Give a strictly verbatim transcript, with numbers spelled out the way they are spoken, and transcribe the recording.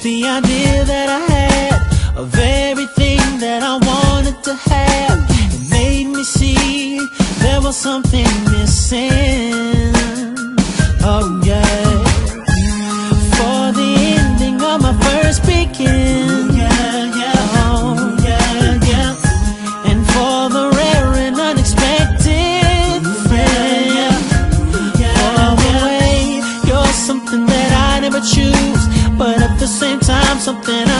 the idea that I had of everything that I wanted to have. It made me see there was something missing. Oh yeah. For the ending of my first begin. Yeah, yeah, oh yeah, yeah. And for the rare and unexpected friend. For the way you're something that I never choose, but at the same time something I